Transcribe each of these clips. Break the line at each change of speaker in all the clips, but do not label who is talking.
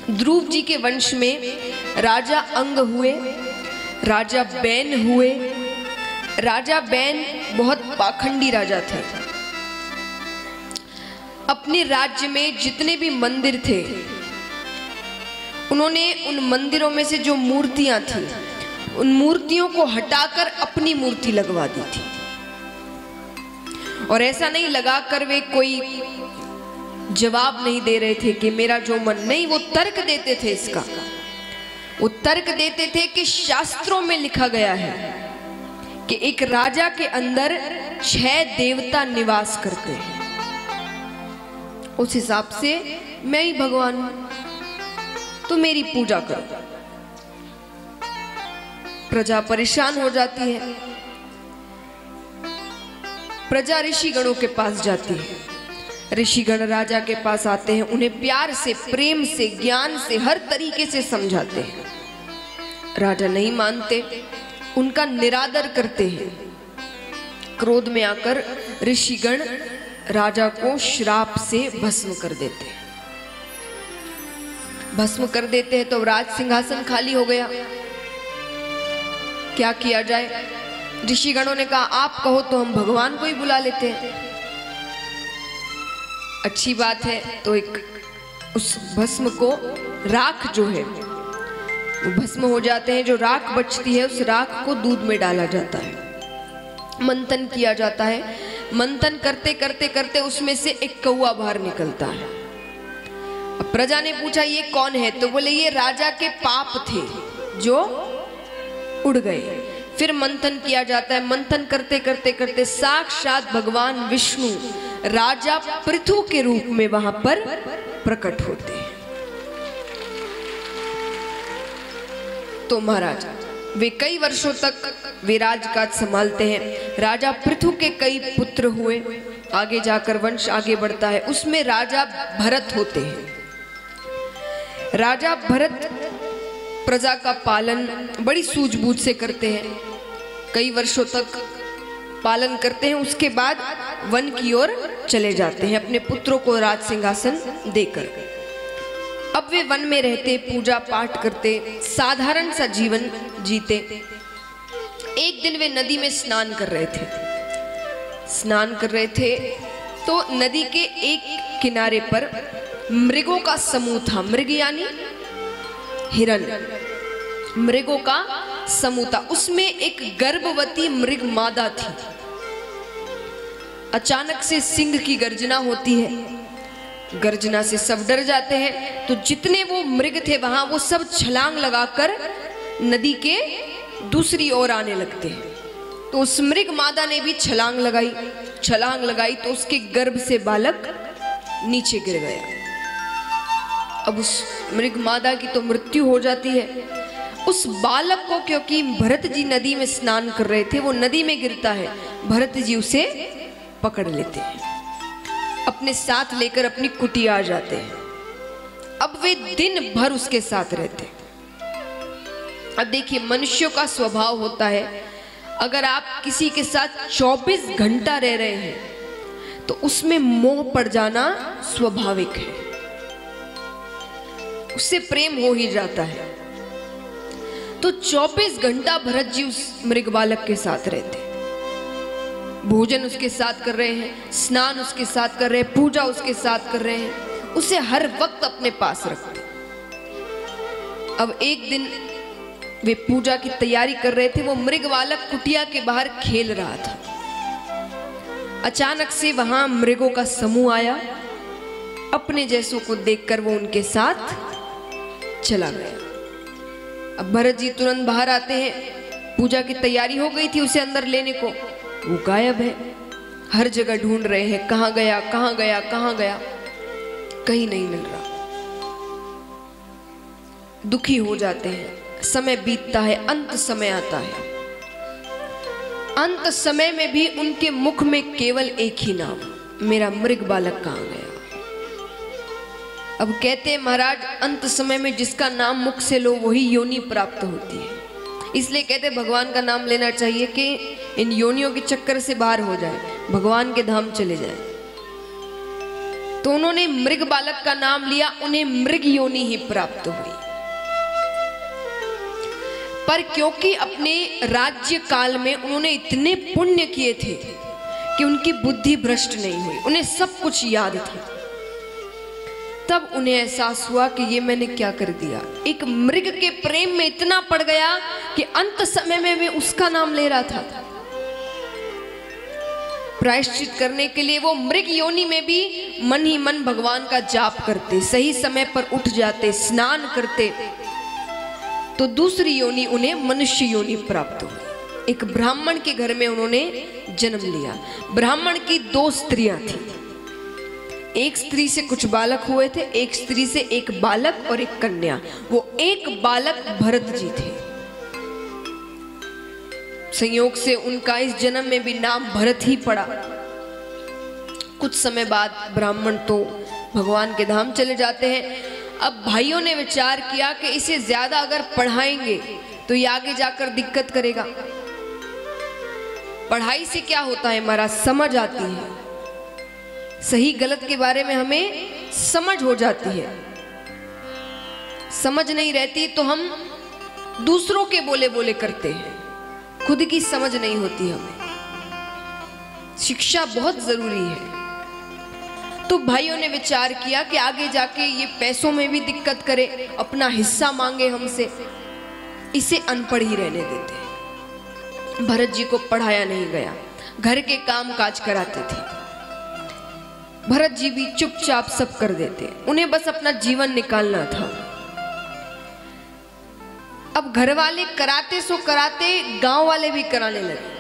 ध्रुव जी के वंश में राजा अंग हुए, राजा बैन हुए। राजा बैन बहुत पाखंडी राजा थे। अपने राज्य में जितने भी मंदिर थे, उन्होंने उन मंदिरों में से जो मूर्तियां थी, उन मूर्तियों को हटाकर अपनी मूर्ति लगवा दी थी। और ऐसा नहीं लगाकर वे कोई जवाब नहीं दे रहे थे कि मेरा जो मन, नहीं, वो तर्क देते थे। इसका वो तर्क देते थे कि शास्त्रों में लिखा गया है कि एक राजा के अंदर 6 देवता निवास करते हैं, उस हिसाब से मैं ही भगवान हूं, तो मेरी पूजा करो। प्रजा परेशान हो जाती है। प्रजा ऋषिगणों के पास जाती है। ऋषिगण राजा के पास आते हैं, उन्हें प्यार से, प्रेम से, ज्ञान से, हर तरीके से समझाते हैं। राजा नहीं मानते, उनका निरादर करते हैं। क्रोध में आकर ऋषिगण राजा को श्राप से भस्म कर देते हैं। भस्म कर देते हैं तो राज सिंहासन खाली हो गया। क्या किया जाए? ऋषिगणों ने कहा, आप कहो तो हम भगवान को ही बुला लेते हैं। अच्छी बात है। तो एक उस भस्म को, राख जो है वो भस्म हो जाते हैं, जो राख बचती है उस राख को दूध में डाला जाता है, मंथन किया जाता है। मंथन करते करते करते उसमें से एक कौवा बाहर निकलता है। अब प्रजा ने पूछा, ये कौन है? तो बोले, ये राजा के पाप थे जो उड़ गए। फिर मंथन किया जाता है। मंथन करते करते करते साक्षात भगवान विष्णु राजा पृथु के रूप में वहां पर प्रकट होते हैं। तो महाराज वे कई वर्षों तक वे राजकाज संभालते हैं। राजा पृथु के कई पुत्र हुए। आगे जाकर वंश आगे बढ़ता है। उसमें राजा भरत होते हैं। राजा भरत प्रजा का पालन बड़ी सूझबूझ से करते हैं। कई वर्षों तक पालन करते हैं। उसके बाद वन की ओर चले जाते हैं अपने पुत्रों को राज सिंहासन देकर। अब वे वन में रहते, पूजा पाठ करते, साधारण सा जीवन जीते। एक दिन वे नदी में स्नान कर रहे थे। स्नान कर रहे थे तो नदी के एक किनारे पर मृगों का समूह था। मृग यानी हिरण, मृगों का समूह था। उसमें एक गर्भवती मृग मादा थी। अचानक से सिंह की गर्जना होती है। गर्जना से सब डर जाते हैं। तो जितने वो मृग थे वहां, वो सब छलांग लगाकर नदी के दूसरी ओर आने लगते हैं। तो उस मृग मादा ने भी छलांग लगाई। छलांग लगाई तो उसके गर्भ से बालक नीचे गिर गया। अब उस मृग मादा की तो मृत्यु हो जाती है। उस बालक को, क्योंकि भरत जी नदी में स्नान कर रहे थे, वो नदी में गिरता है। भरत जी उसे पकड़ लेते हैं, अपने साथ लेकर अपनी कुटिया आ जाते हैं। अब वे दिन भर उसके साथ रहते हैं। अब देखिए, मनुष्यों का स्वभाव होता है, अगर आप किसी के साथ 24 घंटा रह रहे हैं तो उसमें मोह पड़ जाना स्वाभाविक है। उससे प्रेम हो ही जाता है। तो 24 घंटा भरत जी उस मृग बालक के साथ रहते। भोजन उसके साथ कर रहे हैं, स्नान उसके साथ कर रहे हैं, पूजा उसके साथ कर रहे हैं, उसे हर वक्त अपने पास रखते। अब एक दिन वे पूजा की तैयारी कर रहे थे। वो मृग बालक कुटिया के बाहर खेल रहा था। अचानक से वहां मृगों का समूह आया। अपने जैसों को देखकर वो उनके साथ चला गया। अब भरत जी तुरंत बाहर आते हैं। पूजा की तैयारी हो गई थी उसे अंदर लेने को, वो गायब है। हर जगह ढूंढ रहे हैं, कहां गया, कहां गया, कहां गया, कहीं नहीं मिल रहा। दुखी हो जाते हैं। समय बीतता है, अंत समय आता है। अंत समय में भी उनके मुख में केवल एक ही नाम, मेरा मृग बालक कहां गया। अब कहते हैं महाराज, अंत समय में जिसका नाम मुख से लो वही योनि प्राप्त होती है। इसलिए कहते हैं भगवान का नाम लेना चाहिए कि इन योनियों के चक्कर से बाहर हो जाए, भगवान के धाम चले जाए। तो उन्होंने मृग बालक का नाम लिया, उन्हें मृग योनि ही प्राप्त हुई। पर क्योंकि अपने राज्य काल में उन्होंने इतने पुण्य किए थे कि उनकी बुद्धि भ्रष्ट नहीं हुई, उन्हें सब कुछ याद था। तब उन्हें एहसास हुआ कि ये मैंने क्या कर दिया। एक मृग के प्रेम में इतना पड़ गया कि अंत समय में मैं उसका नाम ले रहा था। प्रायश्चित करने के लिए वो मृग योनि में भी मन ही मन भगवान का जाप करते, सही समय पर उठ जाते, स्नान करते, तो दूसरी योनि उन्हें मनुष्य योनि प्राप्त हुई। एक ब्राह्मण के घर में उन्होंने जन्म लिया। ब्राह्मण की 2 स्त्रियां थी, एक स्त्री से कुछ बालक हुए थे, एक स्त्री से एक बालक और एक कन्या। वो एक बालक भरत जी थे। संयोग से उनका इस जन्म में भी नाम भरत ही पड़ा। कुछ समय बाद ब्राह्मण तो भगवान के धाम चले जाते हैं। अब भाइयों ने विचार किया कि इसे ज्यादा अगर पढ़ाएंगे तो ये आगे जाकर दिक्कत करेगा। पढ़ाई से क्या होता है, हमारा समझ आती है, सही गलत के बारे में हमें समझ हो जाती है। समझ नहीं रहती तो हम दूसरों के बोले बोले करते हैं, खुद की समझ नहीं होती हमें। शिक्षा बहुत जरूरी है। तो भाइयों ने विचार किया कि आगे जाके ये पैसों में भी दिक्कत करे, अपना हिस्सा मांगे हमसे, इसे अनपढ़ ही रहने देते। भरत जी को पढ़ाया नहीं गया, घर के काम काज कराते थे। भरत जी भी चुपचाप सब कर देते, उन्हें बस अपना जीवन निकालना था। अब घर वाले कराते सो कराते, गांव वाले भी कराने लगे।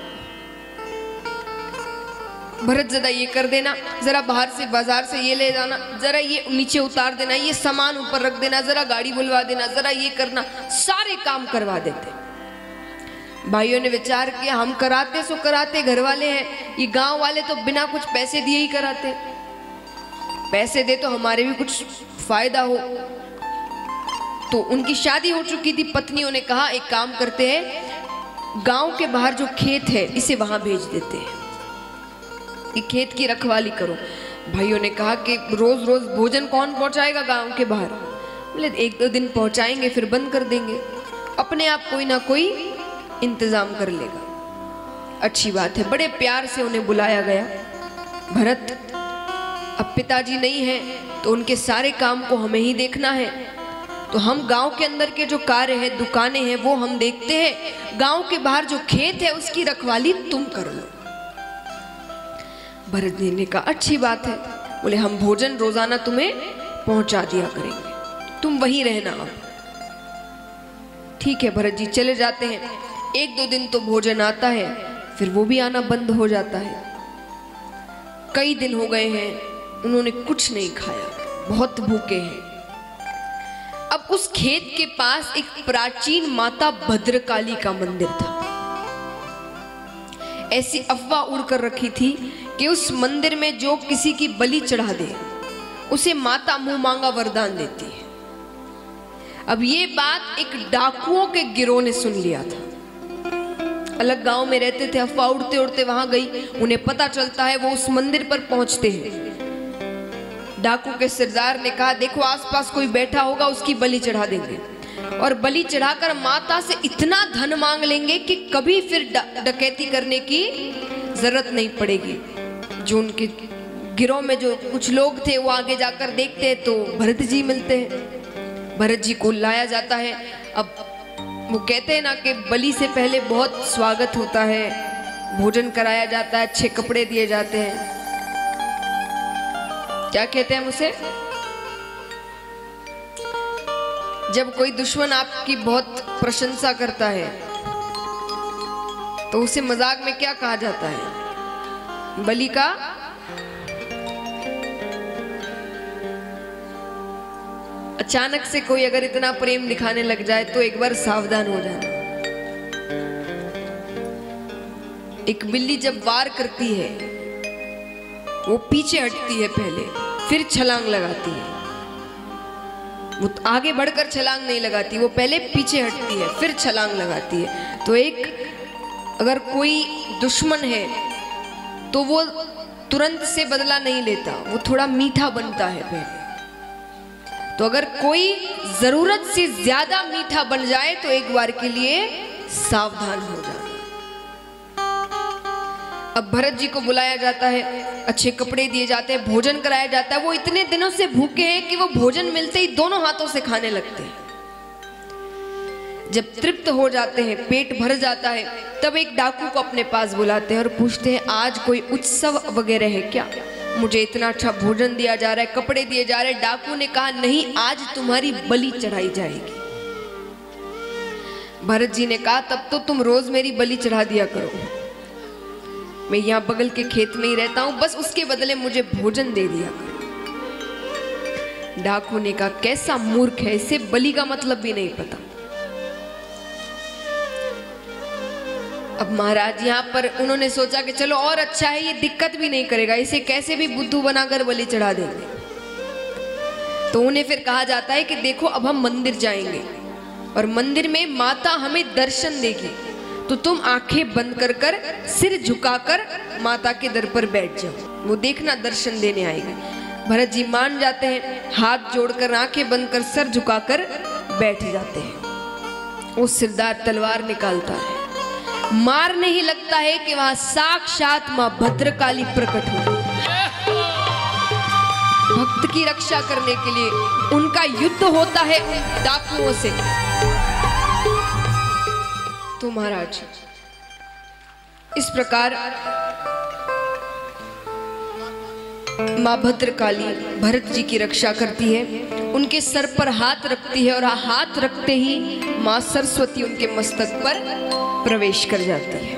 भरत जरा ये कर देना, जरा बाहर से बाजार से ये ले जाना, जरा ये नीचे उतार देना, ये सामान ऊपर रख देना, जरा गाड़ी बुलवा देना, जरा ये करना, सारे काम करवा देते। भाइयों ने विचार किया हम कराते सो कराते, घर वाले हैं, ये गांव वाले तो बिना कुछ पैसे दिए ही कराते, पैसे दे तो हमारे भी कुछ फायदा हो। तो उनकी शादी हो चुकी थी। पत्नियों ने कहा एक काम करते हैं, गांव के बाहर जो खेत है इसे वहां भेज देते हैं, ये खेत की रखवाली करो। भाइयों ने कहा कि रोज रोज भोजन कौन पहुंचाएगा गांव के बाहर? बोले 1-2 दिन पहुंचाएंगे फिर बंद कर देंगे, अपने आप कोई ना कोई इंतजाम कर लेगा। अच्छी बात है। बड़े प्यार से उन्हें बुलाया गया। भरत, अब पिताजी नहीं है तो उनके सारे काम को हमें ही देखना है, तो हम गांव के अंदर के जो कार्य है, दुकानें हैं, वो हम देखते हैं, गांव के बाहर जो खेत है उसकी रखवाली तुम कर लो। भरत जी ने कहा अच्छी बात है। बोले हम भोजन रोजाना तुम्हें पहुंचा दिया करेंगे, तुम वहीं रहना। ठीक है, भरत जी चले जाते हैं। 1-2 दिन तो भोजन आता है, फिर वो भी आना बंद हो जाता है। कई दिन हो गए हैं, उन्होंने कुछ नहीं खाया, बहुत भूखे हैं। अब उस खेत के पास एक प्राचीन माता भद्रकाली का मंदिर था। ऐसी अफवाह उड़कर रखी थी कि उस मंदिर में जो किसी की बलि चढ़ा दे उसे माता मुंह मांगा वरदान देती है। अब ये बात एक डाकुओं के गिरोह ने सुन लिया था। अलग गांव में रहते थे, अफवाह उड़ते उड़ते वहां गई, उन्हें पता चलता है, वो उस मंदिर पर पहुंचते हैं। डाकू के सरदार ने कहा देखो आसपास कोई बैठा होगा, उसकी बलि चढ़ा देंगे, और बलि चढ़ाकर माता से इतना धन मांग लेंगे कि कभी फिर डकैती करने की जरूरत नहीं पड़ेगी। जो उनके गिरोह में जो कुछ लोग थे वो आगे जाकर देखते हैं तो भरत जी मिलते हैं। भरत जी को लाया जाता है। अब वो कहते हैं ना कि बलि से पहले बहुत स्वागत होता है, भोजन कराया जाता है, अच्छे कपड़े दिए जाते हैं। क्या कहते हैं उसे? जब कोई दुश्मन आपकी बहुत प्रशंसा करता है तो उसे मजाक में क्या कहा जाता है? बलि का अचानक से कोई अगर इतना प्रेम दिखाने लग जाए तो एक बार सावधान हो जाना। एक बिल्ली जब वार करती है वो पीछे हटती है पहले, फिर छलांग लगाती है। वो आगे बढ़कर छलांग नहीं लगाती, वो पहले पीछे हटती है फिर छलांग लगाती है। तो एक अगर कोई दुश्मन है तो वो तुरंत से बदला नहीं लेता, वो थोड़ा मीठा बनता है पहले। तो अगर कोई जरूरत से ज्यादा मीठा बन जाए तो एक बार के लिए सावधान हो जाना। अब भरत जी को बुलाया जाता है, अच्छे कपड़े दिए जाते हैं, भोजन कराया जाता है। वो इतने दिनों से भूखे हैं कि वो भोजन मिलते ही दोनों हाथों से खाने लगते हैं। जब तृप्त हो जाते हैं, पेट भर जाता है, तब एक डाकू को अपने पास बुलाते हैं और पूछते हैं आज कोई उत्सव वगैरह है क्या? मुझे इतना अच्छा भोजन दिया जा रहा है, कपड़े दिए जा रहे हैं। डाकू ने कहा नहीं, आज तुम्हारी बलि चढ़ाई जाएगी। भरत जी ने कहा तब तो तुम रोज मेरी बलि चढ़ा दिया करो, मैं यहाँ बगल के खेत में ही रहता हूं, बस उसके बदले मुझे भोजन दे दिया करो। डाकू ने कहा कैसा मूर्ख है, इसे बलि का मतलब भी नहीं पता। अब महाराज यहाँ पर उन्होंने सोचा कि चलो और अच्छा है, ये दिक्कत भी नहीं करेगा, इसे कैसे भी बुद्धू बनाकर बलि चढ़ा देंगे। तो उन्हें फिर कहा जाता है कि देखो अब हम मंदिर जाएंगे और मंदिर में माता हमें दर्शन देगी, तो तुम आंखें बंद कर कर सिर झुकाकर माता के दर पर बैठ जाओ, वो देखना दर्शन देने आएगी। भरत जी मान जाते हैं, हाथ जोड़कर आंखें बंद कर सर झुकाकर बैठ जाते हैं। वो सिरदार तलवार निकालता है, मारने ही लगता है कि वहां साक्षात मां भद्रकाली प्रकट हो। भक्त की रक्षा करने के लिए उनका युद्ध होता है उन डाकुओं से। तो महाराज इस प्रकार मां भद्रकाली भरत जी की रक्षा करती है, उनके सर पर हाथ रखती है और हाथ रखते ही मां सरस्वती उनके मस्तक पर प्रवेश कर जाती है।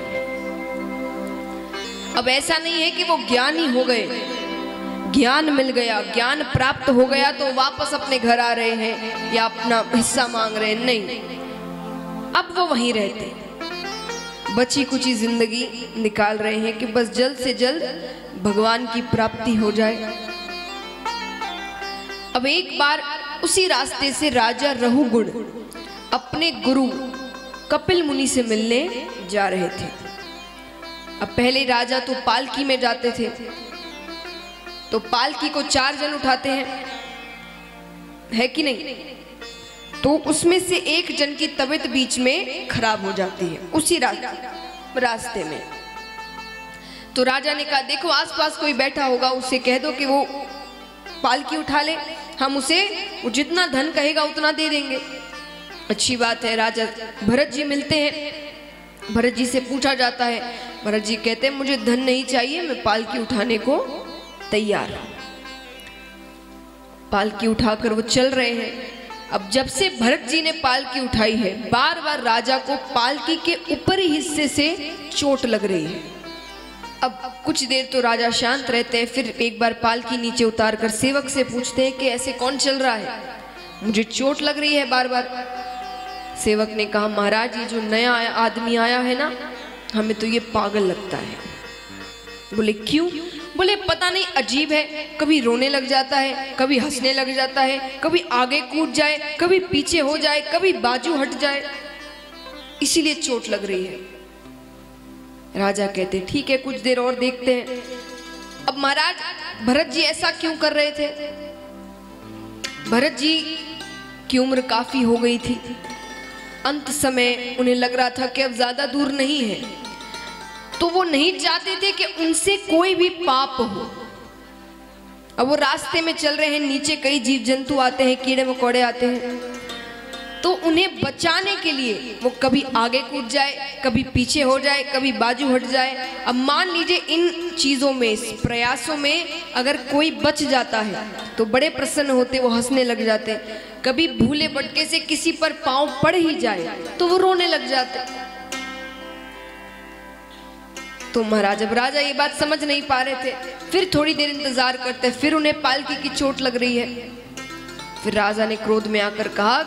अब ऐसा नहीं है कि वो ज्ञानी हो गए, ज्ञान मिल गया, ज्ञान प्राप्त हो गया तो वापस अपने घर आ रहे हैं या अपना हिस्सा मांग रहे हैं, नहीं। अब वो वहीं रहते, बची कुची जिंदगी निकाल रहे हैं कि बस जल्द से जल्द भगवान की प्राप्ति हो जाए। अब एक बार उसी रास्ते से राजा रहुगुण अपने गुरु कपिल मुनि से मिलने जा रहे थे। अब पहले राजा तो पालकी में जाते थे, तो पालकी को 4 जन उठाते हैं, है कि नहीं? तो उसमें से एक जन की तबीयत बीच में खराब हो जाती है उसी रास्ते में। तो राजा ने कहा देखो आसपास कोई बैठा होगा, उससे कह दो कि वो पालकी उठा ले, हम उसे वो जितना धन कहेगा उतना दे देंगे। अच्छी बात है। राजा भरत जी मिलते हैं, भरत जी से पूछा जाता है, भरत जी कहते हैं मुझे धन नहीं चाहिए, मैं पालकी उठाने को तैयार हूं। पालकी उठाकर वो चल रहे हैं। अब जब से भरत जी ने पालकी उठाई है, बार बार राजा को पालकी के ऊपरी हिस्से से चोट लग रही है। अब कुछ देर तो राजा शांत रहते हैं, फिर एक बार पालकी नीचे उतार कर सेवक से पूछते हैं कि ऐसे कौन चल रहा है, मुझे चोट लग रही है बार बार। सेवक ने कहा महाराज ये जो नया आदमी आया है ना, हमें तो ये पागल लगता है। बोले क्यों? बोले पता नहीं अजीब है, कभी रोने लग जाता है, कभी हंसने लग जाता है, कभी आगे कूद जाए, कभी पीछे हो जाए, कभी बाजू हट जाए, इसीलिए चोट लग रही है। राजा कहते ठीक है कुछ देर और देखते हैं। अब महाराज भरत जी ऐसा क्यों कर रहे थे? भरत जी की उम्र काफी हो गई थी, अंत समय उन्हें लग रहा था कि अब ज्यादा दूर नहीं है, तो वो नहीं चाहते थे कि उनसे कोई भी पाप हो। अब वो रास्ते में चल रहे हैं, नीचे कई जीव जंतु आते हैं, कीड़े मकोड़े आते हैं, तो उन्हें बचाने के लिए वो कभी आगे कूद जाए, कभी पीछे हो जाए, कभी बाजू हट जाए। अब मान लीजिए इन चीजों में, इस प्रयासों में अगर कोई बच जाता है तो बड़े प्रसन्न होते, वो हंसने लग जाते। कभी भूले भटके से किसी पर पांव पड़ ही जाए तो वो रोने लग जाते। तो महाराज अब राजा ये बात समझ नहीं पा रहे थे, फिर थोड़ी देर इंतजार करते, फिर उन्हें पालकी की चोट लग रही है। फिर राजा ने क्रोध में आकर कहा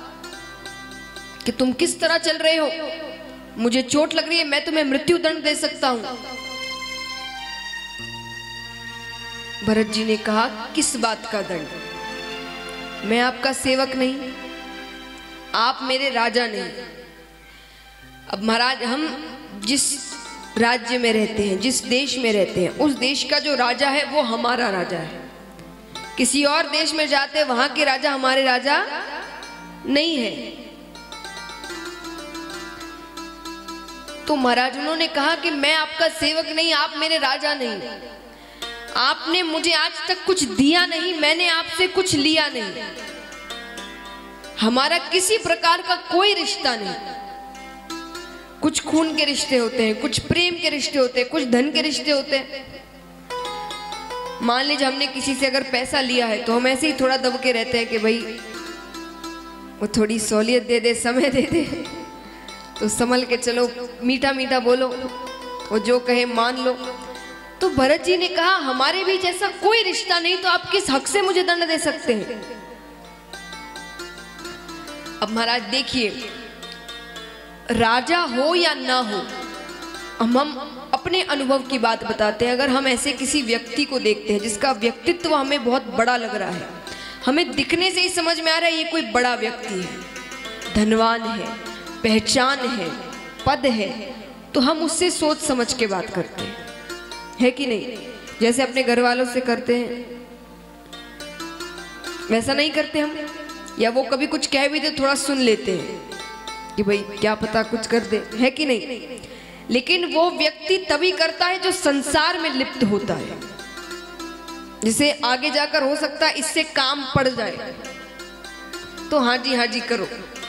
कि तुम किस तरह चल रहे हो, मुझे चोट लग रही है, मैं तुम्हें मृत्यु दंड दे सकता हूं। भरत जी ने कहा किस बात का दंड? मैं आपका सेवक नहीं, आप मेरे राजा नहीं। अब महाराज हम जिस राज्य में रहते हैं, जिस देश में रहते हैं, उस देश का जो राजा है वो हमारा राजा है। किसी और देश में जाते हैं, वहां के राजा हमारे राजा नहीं है। तो महाराज उन्होंने कहा कि मैं आपका सेवक नहीं, आप मेरे राजा नहीं, आपने मुझे आज तक कुछ दिया नहीं, मैंने आपसे कुछ लिया नहीं, हमारा किसी प्रकार का कोई रिश्ता नहीं। कुछ खून के रिश्ते होते हैं, कुछ प्रेम के रिश्ते होते हैं, कुछ धन के रिश्ते होते हैं। मान लीजिए हमने किसी से अगर पैसा लिया है तो हम ऐसे ही थोड़ा दब के रहते हैं कि भाई वो थोड़ी सहूलियत दे दे, समय दे दे, तो संभल के चलो, मीठा मीठा बोलो, वो जो कहे मान लो। तो भरत जी ने कहा हमारे बीच ऐसा कोई रिश्ता नहीं, तो आप किस हक से मुझे दंड दे सकते हैं? अब महाराज देखिए, राजा हो या ना हो, हम अपने अनुभव की बात बताते हैं। अगर हम ऐसे किसी व्यक्ति को देखते हैं जिसका व्यक्तित्व हमें बहुत बड़ा लग रहा है, हमें दिखने से ही समझ में आ रहा है ये कोई बड़ा व्यक्ति है, धनवान है, पहचान है, पद है, तो हम उससे सोच समझ के बात करते हैं, है कि नहीं? जैसे अपने घर वालों से करते हैं वैसा नहीं करते हम, या वो कभी कुछ कह भी दे थोड़ा सुन लेते हैं कि भाई क्या पता कुछ कर दे, है कि नहीं? लेकिन वो व्यक्ति तभी करता है जो संसार में लिप्त होता है, जिसे आगे जाकर हो सकता है इससे काम पड़ जाए, तो हाँ जी करो।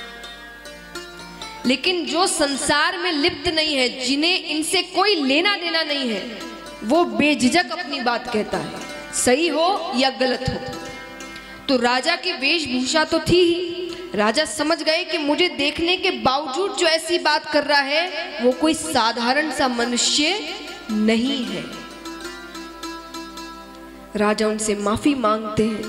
लेकिन जो संसार में लिप्त नहीं है, जिन्हें इनसे कोई लेना देना नहीं है, वो बेझिझक अपनी बात कहता है, सही हो या गलत हो। तो राजा की वेशभूषा तो थी ही, राजा समझ गए कि मुझे देखने के बावजूद जो ऐसी बात कर रहा है वो कोई साधारण सा मनुष्य नहीं है। राजा उनसे माफी मांगते हैं,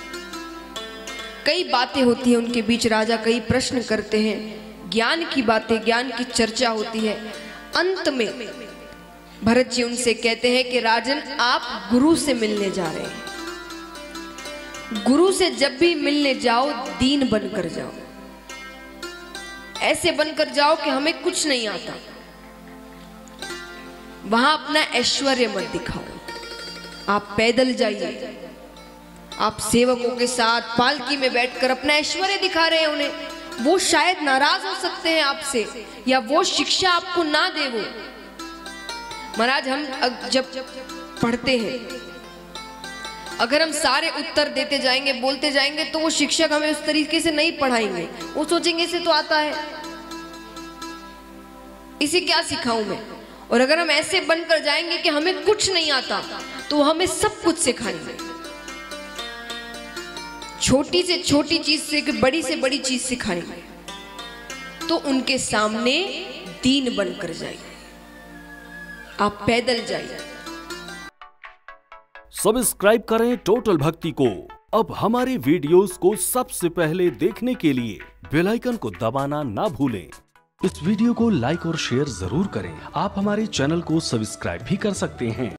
कई बातें होती हैं उनके बीच, राजा कई प्रश्न करते हैं, ज्ञान की बातें, ज्ञान की चर्चा होती है। अंत में भरत जी उनसे कहते हैं कि राजन, आप गुरु से मिलने जा रहे हैं, गुरु से जब भी मिलने जाओ दीन बनकर जाओ, ऐसे बनकर जाओ कि हमें कुछ नहीं आता। वहां अपना ऐश्वर्य मत दिखाओ, आप पैदल जाइए, आप सेवकों के साथ पालकी में बैठकर अपना ऐश्वर्य दिखा रहे हैं उन्हें, वो शायद नाराज हो सकते हैं आपसे, या वो शिक्षा आपको ना दे। वो महाराज, हम जब पढ़ते हैं, अगर हम सारे उत्तर देते जाएंगे, बोलते जाएंगे, तो वो शिक्षक हमें उस तरीके से नहीं पढ़ाएंगे। वो सोचेंगे इसे तो आता है, इसे क्या सिखाऊं मैं। और अगर हम ऐसे बनकर जाएंगे कि हमें कुछ नहीं आता, तो वो हमें सब कुछ सिखाएंगे, छोटी से छोटी चीज से बड़ी चीज सिखाएंगे। तो उनके सामने दीन बनकर जाइए, आप पैदल जाइए।
सब्सक्राइब करें टोटल भक्ति को। अब हमारे वीडियोस को सबसे पहले देखने के लिए बेल आइकन को दबाना ना भूलें। इस वीडियो को लाइक और शेयर जरूर करें। आप हमारे चैनल को सब्सक्राइब भी कर सकते हैं।